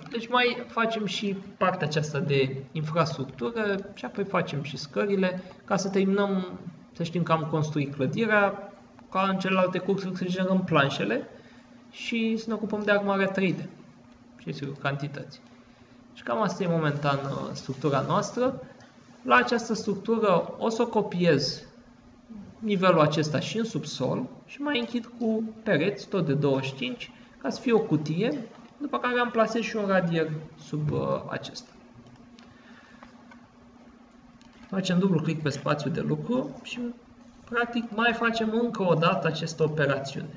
Deci mai facem și partea aceasta de infrastructură și apoi facem și scările ca să terminăm, să știm că am construit clădirea, ca în celelalte cursuri să generăm planșele și să ne ocupăm de armarea 3D și sigur cantități. Și cam asta e momentan structura noastră. La această structură o să o copiez nivelul acesta și în subsol și mai închid cu pereți tot de 25 ca să fie o cutie, după care am plasez și un radier sub acesta. Facem dublu click pe spațiul de lucru și practic mai facem încă o dată această operațiune.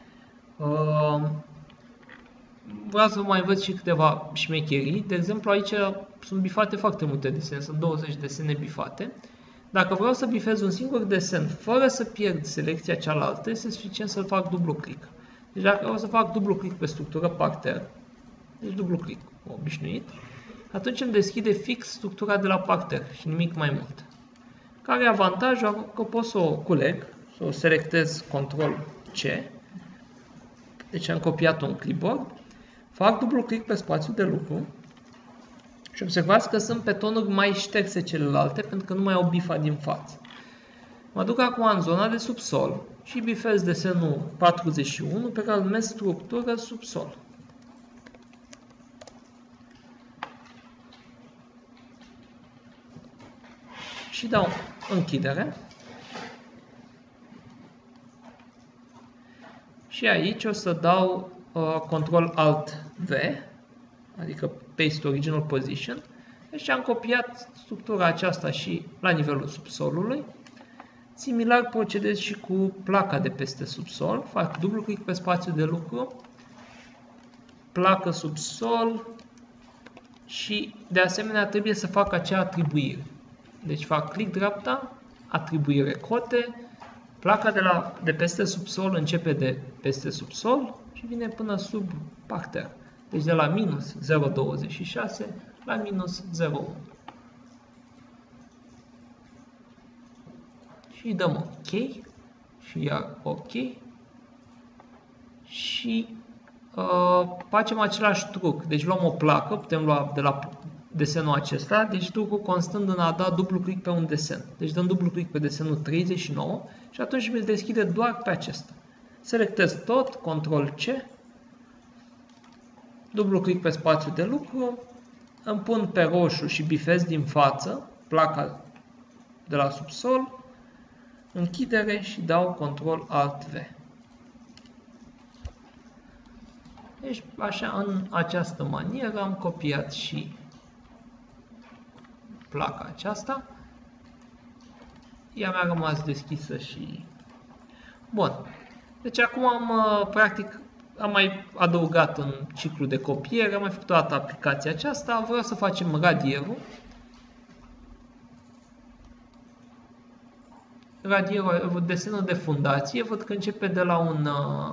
Vreau să mai văd și câteva șmecherii. De exemplu, aici sunt bifate foarte multe desene, sunt 20 desene bifate. Dacă vreau să bifez un singur desen fără să pierd selecția cealaltă, este suficient să-l fac dublu click. Deci dacă vreau să fac dublu click pe structură parter, deci dublu click obișnuit, atunci îmi deschide fix structura de la parter și nimic mai mult. Care e avantajul? Că pot să o culeg, să o selectez Ctrl-C, deci am copiat-o în clipboard, fac dublu click pe spațiul de lucru și observați că sunt pe tonuri mai șterse celelalte pentru că nu mai au bifa din față. Mă duc acum în zona de subsol și bifez desenul 41 pe care îl numesc structură subsol. Și dau închidere. Și aici o să dau Ctrl-Alt-V, adică Paste Original Position. Deci am copiat structura aceasta și la nivelul subsolului. Similar procedez și cu placa de peste subsol. Fac dublu click pe spațiul de lucru, placă subsol și de asemenea trebuie să fac acea atribuire. Deci fac click dreapta, atribuire cote, placa de peste subsol începe de peste subsol și vine până sub parter. Deci de la minus 0,26 la minus 0,1. Și dăm OK și iar OK și facem același truc. Deci luăm o placă, putem lua de la desenul acesta, deci trucul constând în a da dublu click pe un desen. Deci dăm dublu click pe desenul 39 și atunci mi-l deschide doar pe acesta. Selectez tot, Ctrl-C, dublu click pe spațiul de lucru, îmi pun pe roșu și bifez din față placa de la subsol, închidere și dau Ctrl-Alt-V. Deci, așa, în această manieră am copiat și placa aceasta. Ea mi-a rămas deschisă și... Bun. Deci acum am, practic, am mai adăugat în ciclu de copiere, am mai făcut o dată aplicația aceasta. Vreau să facem radierul. Radierul, desenul de fundație, văd că începe de la un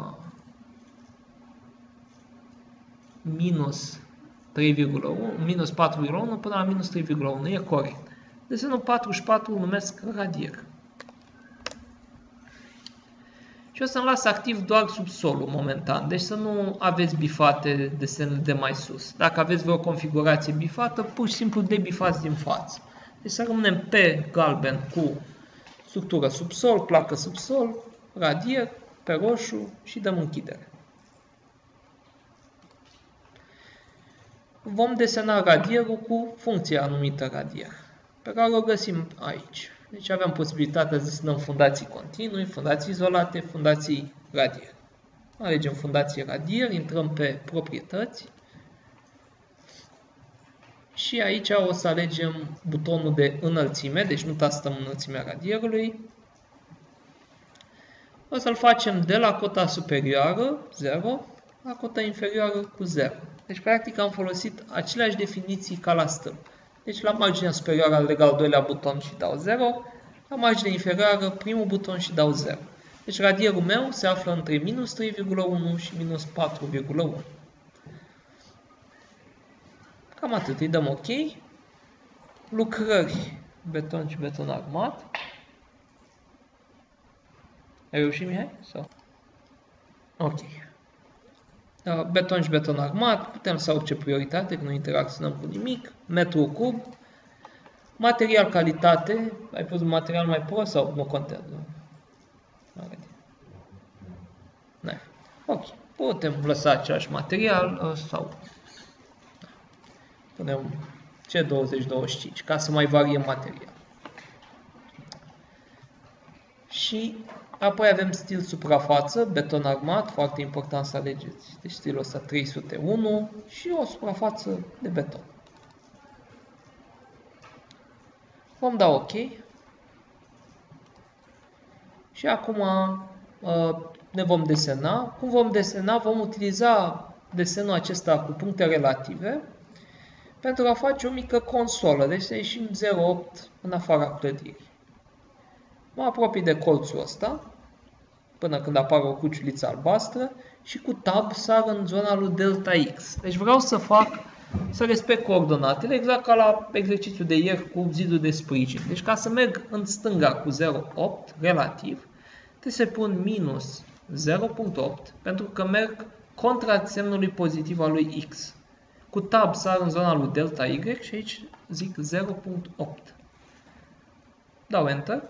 minus 3,1, minus 4,1 până la minus 3,1, e corect. Desenul 44 îl numesc radier. Și o să-mi las activ doar subsolul momentan, deci să nu aveți bifate desenele de mai sus. Dacă aveți vreo configurație bifată, pur și simplu debifați din față. Deci să rămânem pe galben cu structură subsol, placă subsol, radier, pe roșu și dăm închidere. Vom desena radierul cu funcția anumită radier, pe care o găsim aici. Deci avem posibilitatea să desenăm fundații continui, fundații izolate, fundații radier. Alegem fundație radier, intrăm pe proprietăți și aici o să alegem butonul de înălțime, deci nu tastăm înălțimea radierului. O să-l facem de la cota superioară, 0, la cota inferioară cu 0. Deci, practic, am folosit aceleași definiții ca la stâlp. Deci, la marginea superioară aleg al doilea buton și dau 0, la marginea inferioară primul buton și dau 0. Deci, radierul meu se află între minus 3,1 și minus 4,1. Cam atât. Îi dăm OK. Lucrări, beton și beton armat. Ai reușit, Mihai? Sau? Ok. beton și beton armat, putem să orice prioritate, că nu interacționăm cu nimic, metru cub, material calitate, ai pus un material mai prost sau nu contează? Ok, putem lăsa același material sau punem C20-25 ca să mai variem material. Și apoi avem stil suprafață, beton armat, foarte important să alegeți. Deci stilul ăsta 301 și o suprafață de beton. Vom da OK. Și acum ne vom desena. Cum vom desena? Vom utiliza desenul acesta cu puncte relative pentru a face o mică consolă. Deci să ieșim 0,8 în afara clădirii. Mă apropii de colțul ăsta, până când apare o cuciuliță albastră și cu tab sar în zona lui delta X. Deci vreau să respect coordonatele, exact ca la exercițiul de ieri cu zidul de sprijin. Deci ca să merg în stânga cu 0,8 relativ, trebuie să pun minus 0,8 pentru că merg contra semnului pozitiv al lui X. Cu tab sar în zona lui delta Y și aici zic 0,8. Dau Enter.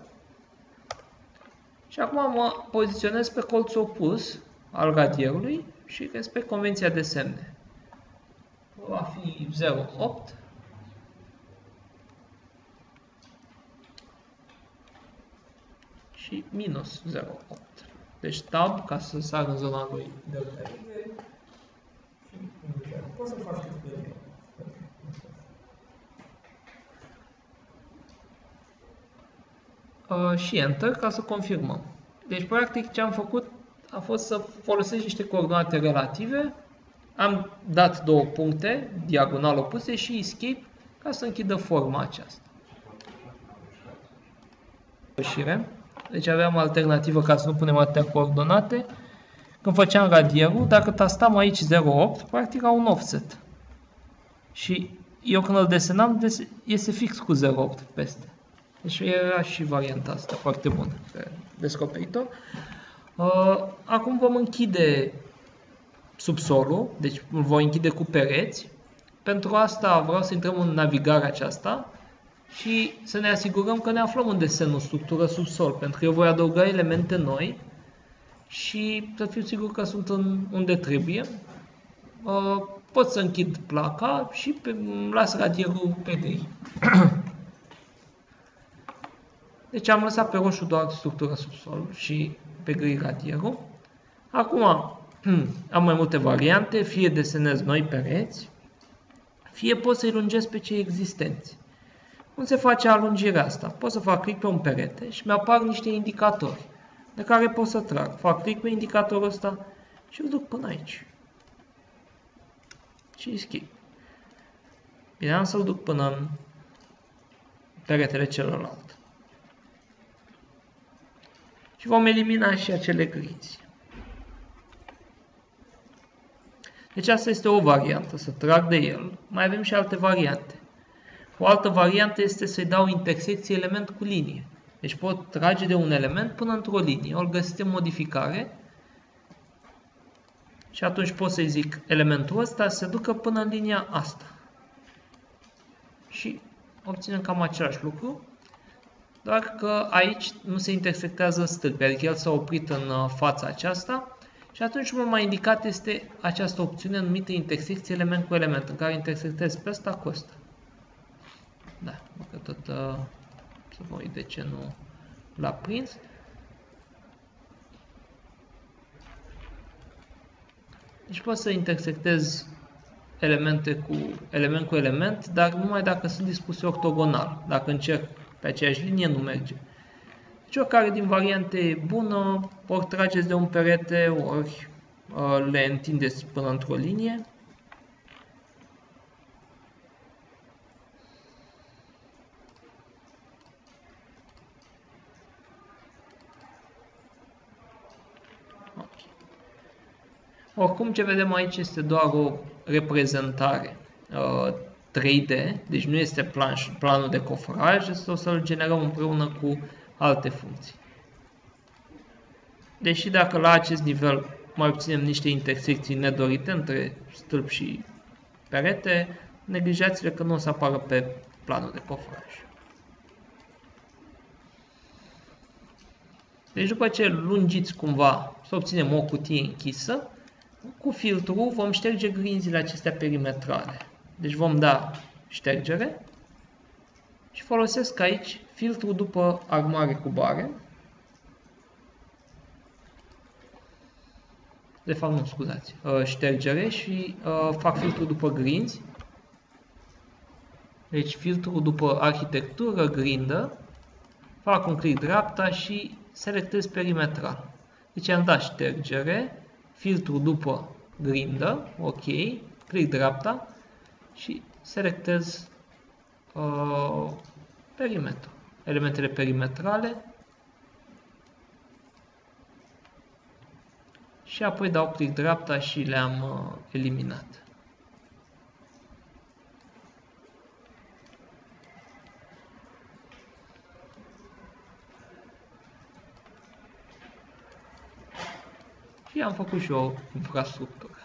Și acum mă poziționez pe colțul opus al radierului și respect convenția de semne. Va fi 0,8 și minus 0,8. Deci tab ca să sar în zona lui delta Y. Pot să fac și Enter ca să confirmăm. Deci, practic, ce am făcut a fost să folosesc niște coordonate relative, am dat două puncte diagonal opuse și Escape ca să închidă forma aceasta. Deci aveam alternativă ca să nu punem atâtea coordonate. Când făceam radierul, dacă tastam aici 0,8, practic au un offset. Și eu când îl desenam, iese fix cu 0,8 peste. Deci era și varianta asta foarte bună pe descoperitor. Acum vom închide subsolul, deci îl voi închide cu pereți. Pentru asta vreau să intrăm în navigarea aceasta și să ne asigurăm că ne aflăm în desenul structură subsol, pentru că eu voi adăuga elemente noi și să fiu sigur că sunt unde trebuie. Pot să închid placa și las radierul pe gri. Deci am lăsat pe roșu doar structura subsol și pe gri radierul. Acum am mai multe variante, fie desenez noi pereți, fie pot să-i lungesc pe cei existenți. Cum se face alungirea asta? Pot să fac click pe un perete și mi-apar niște indicatori de care pot să trag. Fac click pe indicatorul ăsta și îl duc până aici. Și schimb. Bine, am să-l duc până în peretele celălalt. Și vom elimina și acele griți. Deci asta este o variantă, să trag de el. Mai avem și alte variante. O altă variantă este să-i dau intersecție element cu linie. Deci pot trage de un element până într-o linie. Îl găsiți în modificare. Și atunci pot să-i zic elementul ăsta se ducă până în linia asta. Și obținem cam același lucru. Doar că aici nu se intersectează stâlpi, adică el s-a oprit în fața aceasta. Și atunci cum am mai indicat este această opțiune numită intersecție element cu element, în care intersectez pe ăsta cu ăsta. Da, că tot să vă uit de ce nu l-a prins. Deci pot să intersectez elemente cu element cu element, dar numai dacă sunt dispuse ortogonal. Dacă încerc pe aceeași linie, nu merge. Deci oricare din variante e bună, ori trageți de un perete, ori le întindeți până într-o linie. Okay. Oricum ce vedem aici este doar o reprezentare 3D, deci nu este planul de cofraj, o să-l generăm împreună cu alte funcții. Deși dacă la acest nivel mai obținem niște intersecții nedorite între stâlp și perete, neglijați-le că nu o să apară pe planul de coforaj. Deci după ce lungiți cumva să obținem o cutie închisă, cu filtrul vom șterge grinzile acestea perimetrale. Deci vom da ștergere și folosesc aici filtrul după armoare cu bare. De fapt nu, scuzați, ștergere și fac filtrul după grinzi. Deci filtrul după arhitectură, grindă, fac un click dreapta și selectez perimetral. Deci am dat ștergere, filtru după grindă, ok, click dreapta și selectez perimetru, elementele perimetrale și apoi dau click dreapta și le-am eliminat. Și am făcut și o infrastructură.